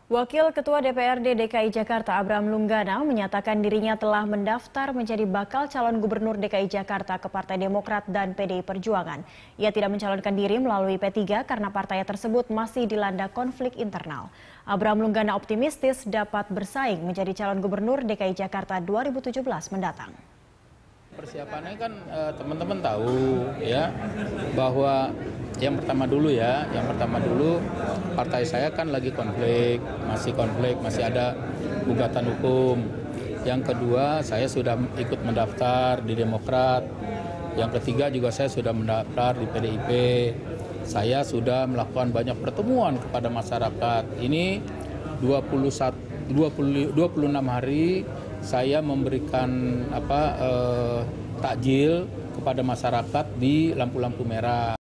Wakil Ketua DPRD DKI Jakarta Abraham Lunggana menyatakan dirinya telah mendaftar menjadi bakal calon gubernur DKI Jakarta ke Partai Demokrat dan PDI Perjuangan. Ia tidak mencalonkan diri melalui P3 karena partai tersebut masih dilanda konflik internal. Abraham Lunggana optimistis dapat bersaing menjadi calon gubernur DKI Jakarta 2017 mendatang. Persiapannya kan teman-teman tahu ya bahwa yang pertama dulu partai saya kan lagi konflik, masih ada gugatan hukum. Yang kedua saya sudah ikut mendaftar di Demokrat. Yang ketiga juga saya sudah mendaftar di PDIP. Saya sudah melakukan banyak pertemuan kepada masyarakat. Ini 26 hari saya memberikan takjil kepada masyarakat di lampu-lampu merah.